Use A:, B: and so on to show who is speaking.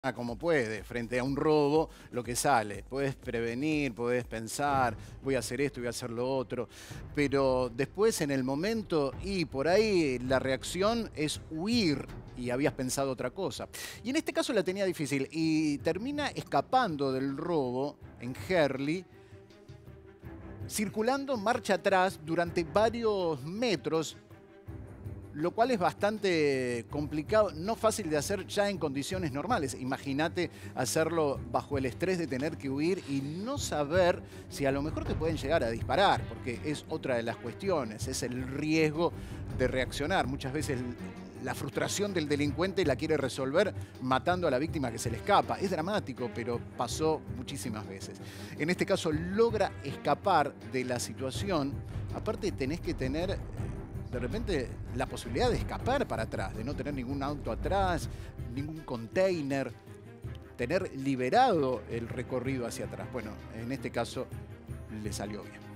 A: como puede, frente a un robo, lo que sale. Puedes prevenir, puedes pensar, voy a hacer esto, voy a hacer lo otro, pero después en el momento, y por ahí la reacción es huir, y habías pensado otra cosa. Y en este caso la tenía difícil, y termina escapando del robo en Herli, circulando marcha atrás durante varios metros, lo cual es bastante complicado, no fácil de hacer ya en condiciones normales. Imagínate hacerlo bajo el estrés de tener que huir y no saber si a lo mejor te pueden llegar a disparar, porque es otra de las cuestiones, es el riesgo de reaccionar. Muchas veces la frustración del delincuente la quiere resolver matando a la víctima que se le escapa. Es dramático, pero pasó muchísimas veces. En este caso logra escapar de la situación. Aparte tenés que tener de repente la posibilidad de escapar para atrás, de no tener ningún auto atrás, ningún container, tener liberado el recorrido hacia atrás. Bueno, en este caso le salió bien.